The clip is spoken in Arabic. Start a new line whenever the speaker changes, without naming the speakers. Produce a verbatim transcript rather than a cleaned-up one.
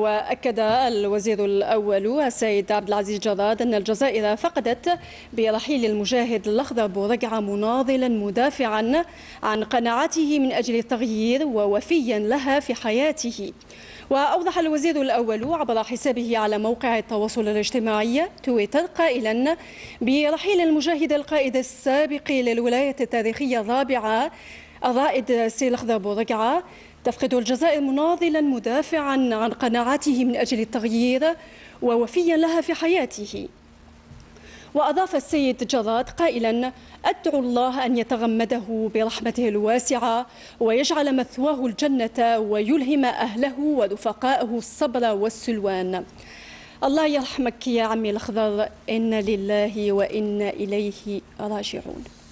وأكد الوزير الأول السيد عبد العزيز جراد أن الجزائر فقدت برحيل المجاهد الأخضر بورقعة مناضلا مدافعا عن قناعاته من أجل التغيير ووفيا لها في حياته. وأوضح الوزير الأول عبر حسابه على موقع التواصل الاجتماعي تويتر قائلا برحيل المجاهد القائد السابق للولاية التاريخية الرابعة الرائد سي الأخضر بورقعة تفقد الجزائر مناضلا مدافعا عن قناعاته من أجل التغيير ووفيا لها في حياته. وأضاف السيد جراد قائلا أدعو الله أن يتغمده برحمته الواسعة ويجعل مثواه الجنة ويلهم أهله ورفقائه الصبر والسلوان. الله يرحمك يا عمي الأخضر، إن لله وإنا إليه راجعون.